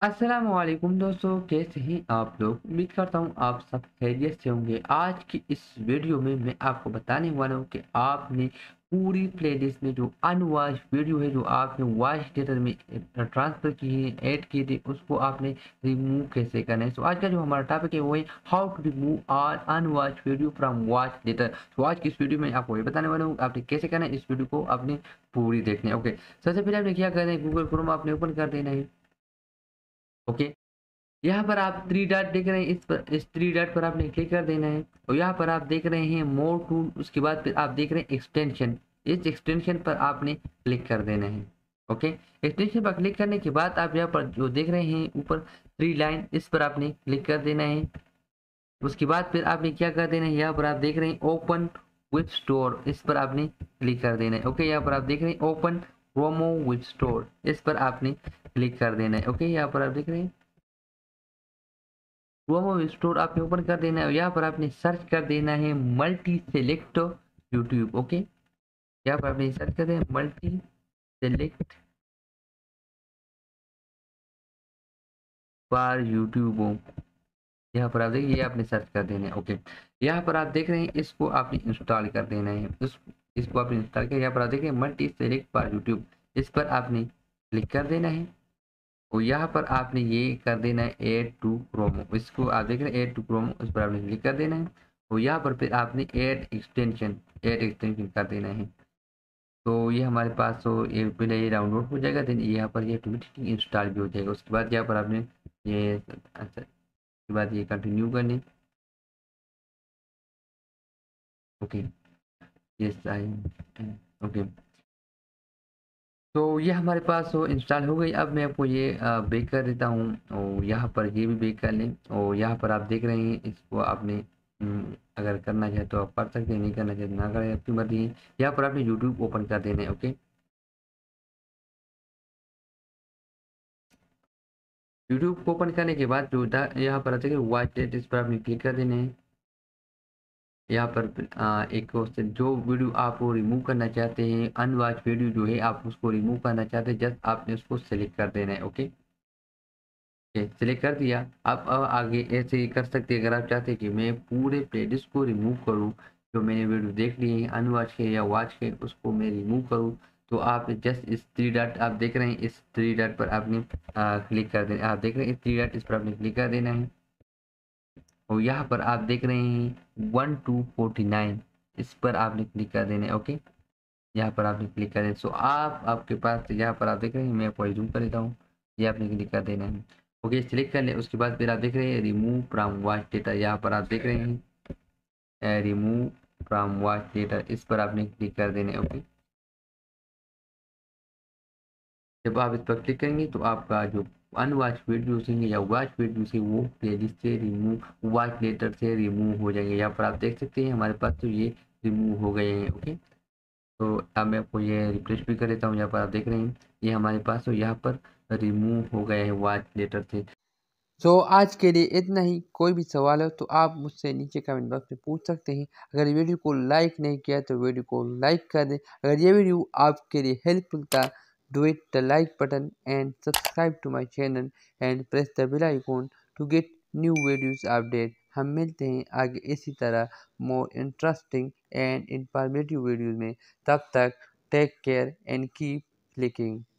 अस्सलामुअलैकुम दोस्तों, कैसे हैं आप लोग। उम्मीद करता हूँ आप सब खैरियत से होंगे। आज की इस वीडियो में मैं आपको बताने वाला हूँ कि आपने पूरी प्लेलिस्ट में जो अनवॉच वीडियो है, जो आपने वॉच थिएटर में ट्रांसफ़र की है, ऐड की थी, उसको आपने रिमूव कैसे करना है। तो आज का जो हमारा टॉपिक है वो है how to remove all unwatch video from watch theatre. तो आज की इस वीडियो में आपको ये बताने वाला हूँ आपने कैसे करना है। इस वीडियो को आपने पूरी देखनी है। ओके, सबसे पहले आपने क्या करना है, गूगल क्रोम आपने ओपन कर देना है। ओके, यहाँ पर आप 3 डॉट देख रहे हैं, इस 3 डॉट पर आपने क्लिक कर देना है और यहाँ पर आप देख रहे हैं मोर टूल, उसके बाद फिर आप देख रहे हैं एक्सटेंशन। इस एक्सटेंशन पर आपने क्लिक कर देना है। ओके, एक्सटेंशन पर क्लिक करने के बाद आप यहाँ पर जो देख रहे हैं ऊपर 3 लाइन, इस पर आपने क्लिक कर देना है। उसके बाद फिर आपने क्या कर देना है, यहाँ पर आप देख रहे हैं ओपन विथ स्टोर, इस पर आपने क्लिक कर देना है। ओके, यहाँ पर आप देख रहे हैं ओपन प्रोमो विथ स्टोर, इस पर आपने क्लिक कर देना है। ओके, यहाँ पर आप देख रहे हैं क्रोम स्टोर आपने ओपन कर देना है। यहाँ पर आपने सर्च कर देना है मल्टी सेलेक्ट यूट्यूब। ओके, यहाँ पर आपने सर्च कर देना मल्टी सेलेक्ट फॉर यूट्यूब। यहाँ पर आप देखिए, ये आपने सर्च कर देना है। ओके, यहाँ पर आप देख रहे हैं इसको आपने इंस्टॉल कर देना है। इसको आपने इंस्टॉल किया, यहाँ पर आप देखिए मल्टी सेलेक्ट फॉर यूट्यूब, इस पर आपने क्लिक कर देना है और यहाँ पर आपने ये कर देना है ऐड टू क्रोमो। इसको आप देख रहे हैं ऐड टू क्रोमो, उस पर आपने क्लिक कर देना है और यहाँ पर फिर आपने ऐड एक्सटेंशन कर देना है। तो ये हमारे पास तो ये पहले ये डाउनलोड हो जाएगा, देन यहाँ पर ये ऑटोमेटिकली इंस्टॉल भी हो जाएगा। उसके बाद यहाँ पर आपने ये अच्छा, उसके बाद ये कंटिन्यू करने। Okay, yes I. ओके, तो ये हमारे पास वो इंस्टॉल हो गई। अब मैं आपको ये बेक कर देता हूँ और यहाँ पर ये भी बेक कर लें और यहाँ पर आप देख रहे हैं इसको आपने अगर करना चाहे तो आप कर सकते हैं, नहीं करना चाहे तो ना करें, आपकी मर्जी है। यहाँ पर आपने यूट्यूब ओपन कर देना है। ओके, यूट्यूब को ओपन करने के बाद जो यहाँ पर आते हैं वॉच डेट, इस पर आपने क्लिक कर देना है। यहाँ पर एक क्वेश्चन, जो वीडियो आप वो रिमूव करना चाहते हैं, अनवॉच वीडियो जो है आप उसको रिमूव करना चाहते हैं, जस्ट आपने उसको सेलेक्ट कर देना है। ओके, सेलेक्ट कर दिया। आप अब आगे ऐसे ही कर सकते हैं, अगर आप चाहते हैं कि मैं पूरे प्लेलिस्ट को रिमूव करूं, जो मैंने वीडियो देख लिए हैं अनवॉच के या वॉच के, उसको मैं रिमूव करूं, तो आप जस्ट इस 3 डॉट आप देख रहे हैं, इस 3 डॉट पर आपने क्लिक कर देना। आप देख रहे हैं इस 3 डॉट, इस पर आपने क्लिक कर देना है और यहाँ पर आप देख रहे हैं 1 to 49, इस पर आपने क्लिक कर देना है। ओके, यहाँ पर आपने क्लिक कर देना। सो आप आपके पास यहाँ पर आप देख रहे हैं, मैं आपको जूम कर देता हूँ, ये आपने क्लिक कर देना है। ओके, सिलेक्ट कर लें। उसके बाद फिर आप देख रहे हैं रिमूव फ्रॉम वॉच डेटा, यहाँ पर आप देख रहे हैं रिमूव फ्रॉम वॉच डेटा, इस पर आपने क्लिक कर देना है। ओके, जब आप इस पर क्लिक करेंगे तो आपका जो अनवॉच वीडियोस हैं या वॉच वीडियोस है वो प्लेलिस्ट से रिमूव, वॉच लेटर से रिमूव हो जाएंगे। यहाँ पर आप देख सकते हैं हमारे पास तो ये रिमूव हो गए हैं। ओके, तो अब मैं आपको ये रिफ्रेश भी कर देता हूँ। यहाँ पर आप देख रहे हैं ये हमारे पास तो यहाँ पर रिमूव हो गए हैं वॉच लेटर से। सो आज के लिए इतना ही। कोई भी सवाल हो तो आप मुझसे नीचे कमेंट बॉक्स में पूछ सकते हैं। अगर वीडियो को लाइक नहीं किया तो वीडियो को लाइक कर दें। अगर ये वीडियो आपके लिए हेल्पफुल था, do it the like button and subscribe to my channel and press the bell icon to get new videos update. हम मिलते हैं आगे इसी तरह more interesting and informative videos में। तब तक take care and keep clicking.